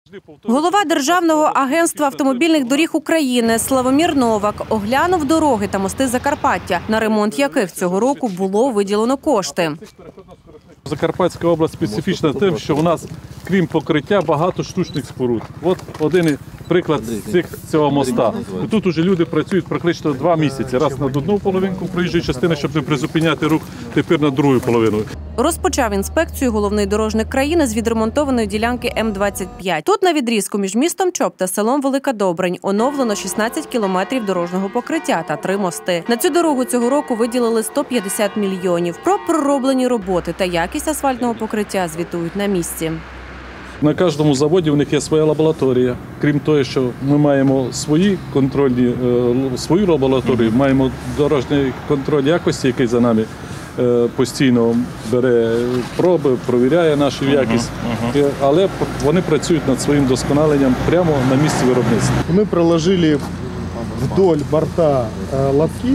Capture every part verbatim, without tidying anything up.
Голова Державного агентства автомобільних доріг України Славомір Новак оглянув дороги та мости Закарпаття, на ремонт яких цього року було виділено кошти. Закарпатська область специфічна тим, що у нас, крім покриття, багато штучних споруд. От один приклад цих, цього моста. Тут уже люди працюють практично два місяці. Раз на одну половинку проїжджої частини, щоб не призупиняти рух, тепер на другу половину. Розпочав інспекцію головний дорожник країни з відремонтованої ділянки М двадцять п'ять. Тут на відрізку між містом Чоп та селом Велика Добринь оновлено шістнадцять кілометрів дорожнього покриття та три мости. На цю дорогу цього року виділили сто п'ятдесят мільйонів. Про пророблені роботи та якість асфальтного покриття звітують на місці. На кожному заводі у них є своя лабораторія. Крім того, що ми маємо свої контрольні, свою лабораторію, маємо дорожній контроль якості, який за нами постійно бере проби, провіряє нашу якість, але вони працюють над своїм досконаленням прямо на місці виробництва. Ми проложили вдоль борта лотки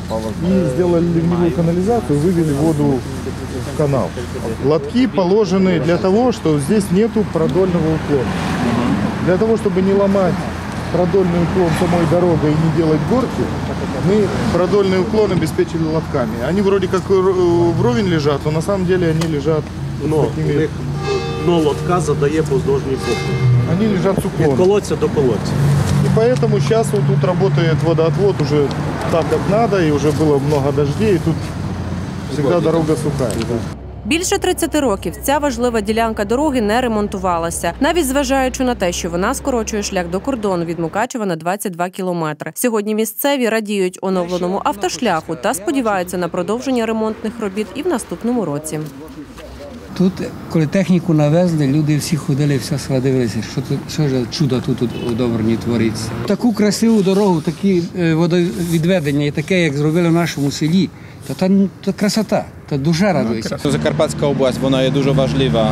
и сделали ливневую канализацию, вывели воду в канал. Лотки положены для того, что здесь нету продольного уклона. Для того, чтобы не ломать продольный уклон самой дорогой и не делать горки, мы продольный уклон обеспечили лотками. Они вроде как вровень лежат, но на самом деле они лежат но, такими... но лотка задає поздовжній поклон. Они лежат с уклоном. Від колодця до колодця. И поэтому сейчас вот тут работает водоотвод уже так, как надо, и уже было много дождей, и тут всегда дорога сухая. Більше тридцяти років ця важлива ділянка дороги не ремонтувалася, навіть зважаючи на те, що вона скорочує шлях до кордону від Мукачева на двадцять два кілометри. Сьогодні місцеві радіють оновленому автошляху та сподіваються на продовження ремонтних робіт і в наступному році. Тут, коли техніку навезли, люди всі ходили, все дивилися, що, що ж чудо тут у Добрині твориться. Таку красиву дорогу, такі водовідведення і таке, як зробили в нашому селі, то це, це красота, це дуже радується. Закарпатська область, вона є дуже важлива.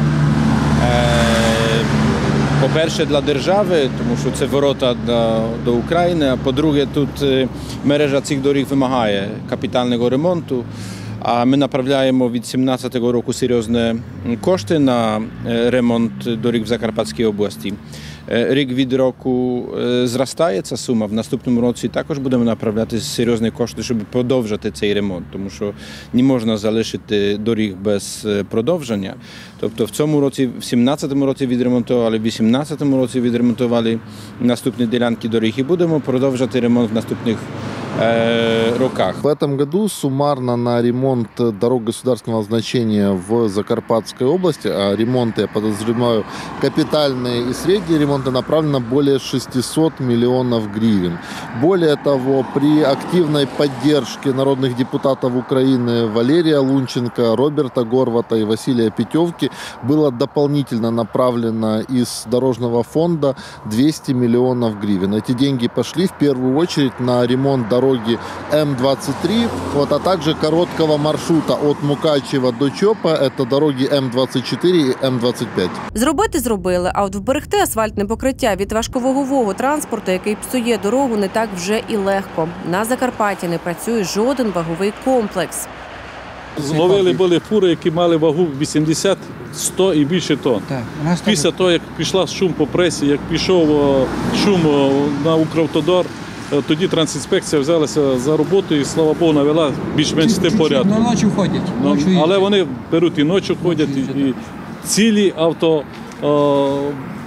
По-перше, для держави, тому що це ворота до України, а по-друге, тут мережа цих доріг вимагає капітального ремонту. А ми направляємо від дві тисячі сімнадцятого року серйозні кошти на ремонт доріг в Закарпатській області. Рік від року зростає ця сума. В наступному році також будемо направляти серйозні кошти, щоб продовжити цей ремонт, тому що не можна залишити доріг без продовження. Тобто в цьому році, в сімнадцятому році відремонтували, в вісімнадцятому році відремонтували наступні ділянки доріг і будемо продовжувати ремонт в наступних роках. В этом году суммарно на ремонт дорог государственного значения в Закарпатской области, а ремонты, я подозреваю, капитальные и средние ремонты, направлено более шестисот миллионов гривен. Более того, при активной поддержке народных депутатов Украины Валерия Лунченко, Роберта Горвата и Василия Петевки было дополнительно направлено из дорожного фонда двести миллионов гривен. Эти деньги пошли в первую очередь на ремонт дорог дороги М двадцять три, вот, а также короткого маршрута от Мукачева до Чопа, это дороги М двадцять чотири і М двадцять п'ять. Зробити зробили, а от вберегти асфальтне покриття від важковагового транспорту, який псує дорогу, не так вже і легко. На Закарпатті не працює жоден ваговий комплекс. Зловили були фури, які мали вагу вісімдесят, сто і більше тонн. Після того, як пішла шум по пресі, як пішов шум на Укравтодор, тоді трансінспекція взялася за роботу і, слава Богу, навела більш-менш з тим порядку. На ночі ходять. Ну, але вони беруть і ночі ходять, і, і цілі авто, о,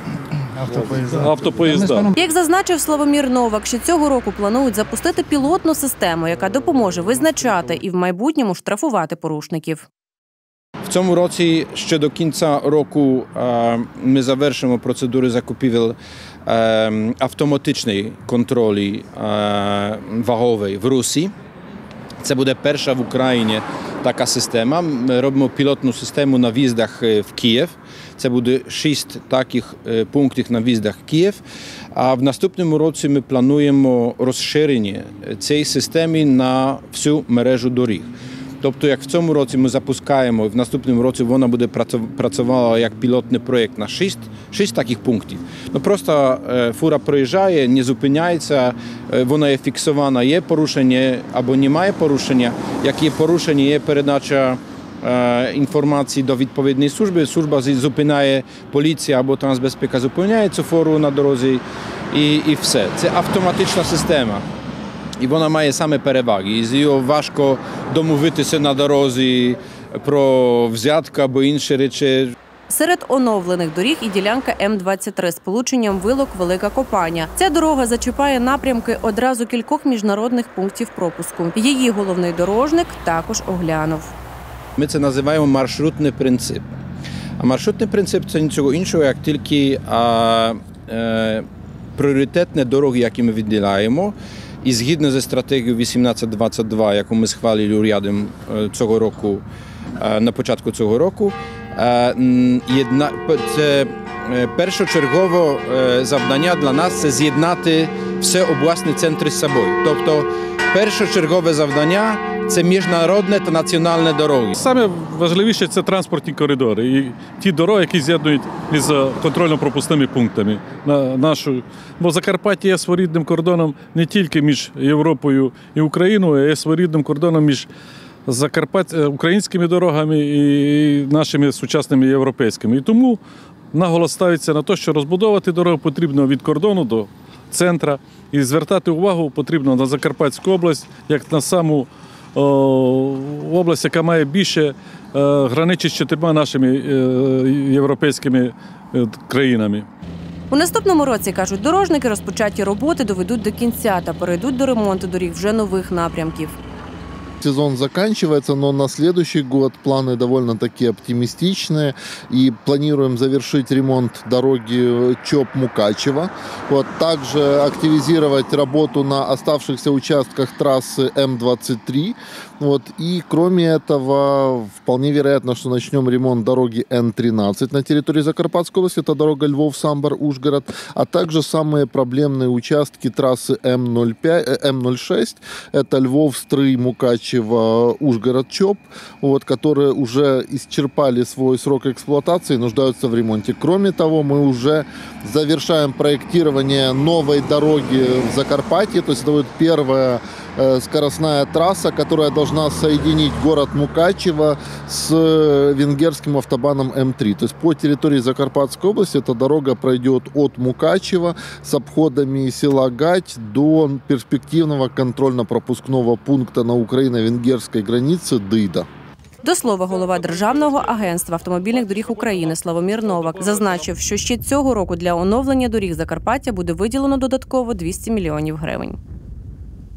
автопоїзда. Як зазначив Славомір Новак, що цього року планують запустити пілотну систему, яка допоможе визначати і в майбутньому штрафувати порушників. В цьому році ще до кінця року ми завершимо процедури закупівель автоматичної контролі вагової в Русі. Це буде перша в Україні така система. Ми робимо пілотну систему на в'їздах в Київ. Це буде шість таких пунктів на в'їздах в Київ. А в наступному році ми плануємо розширення цієї системи на всю мережу доріг. Тобто, як в цьому році ми запускаємо, в наступному році вона буде працювала як пілотний проєкт на шість, шість таких пунктів. Ну, просто фура проїжджає, не зупиняється, вона є фіксована, є порушення або немає порушення. Як є порушення, є передача е, інформації до відповідної служби. Служба зупиняє, поліція або трансбезпека зупиняє цю фуру на дорозі і, і все. Це автоматична система. І вона має саме переваги. І з її важко домовитися на дорозі про взятку або інші речі. Серед оновлених доріг і ділянка М двадцять три з полученням Вилок-Велика Копаня. Ця дорога зачіпає напрямки одразу кількох міжнародних пунктів пропуску. Її головний дорожник також оглянув. Ми це називаємо маршрутний принцип. А маршрутний принцип – це нічого іншого, як тільки а, е, пріоритетні дороги, які ми виділяємо. І згідно зі стратегією вісімнадцять двадцять два, яку ми схвалили урядом цього року, на початку цього року, Єдна... це першочергове завдання для нас – це з'єднати всі обласні центри з собою. Тобто першочергове завдання – це міжнародні та національні дороги. Саме важливіше – це транспортні коридори і ті дороги, які з'єднують із контрольно-пропускними пунктами. На нашу... Бо Закарпаття є своєрідним кордоном не тільки між Європою і Україною, а є своєрідним кордоном між Закарпат... українськими дорогами і нашими сучасними європейськими. І тому наголос ставиться на те, що розбудовувати дорогу потрібно від кордону до центра і звертати увагу потрібно на Закарпатську область, як на саму о, область, яка має більше е, граничить з чотирма нашими е, європейськими е, країнами. У наступному році, кажуть дорожники, розпочаті роботи доведуть до кінця та перейдуть до ремонту доріг вже нових напрямків. Сезон заканчивается, но на следующий год планы довольно-таки оптимистичные. И планируем завершить ремонт дороги Чоп-Мукачево. Вот, также активизировать работу на оставшихся участках трассы М двадцать три. Вот, и кроме этого, вполне вероятно, что начнем ремонт дороги Н тринадцать на территории Закарпатской области. Это дорога Львов-Самбор-Ужгород. А также самые проблемные участки трассы М ноль пять, М ноль шесть. Это Львов-Стрий-Мукачево. Ужгород-Чоп, вот, которые уже исчерпали свой срок эксплуатации и нуждаются в ремонте. Кроме того, мы уже завершаем проектирование новой дороги в Закарпатье, то есть это будет первая э, скоростная трасса, которая должна соединить город Мукачево с венгерским автобаном М три. То есть по территории Закарпатской области эта дорога пройдет от Мукачева с обходами села Гать до перспективного контрольно-пропускного пункта на Україно-венгерській границі Дида. До слова, голова Державного агентства автомобільних доріг України Славомір Новак зазначив, що ще цього року для оновлення доріг Закарпаття буде виділено додатково двісті мільйонів гривень.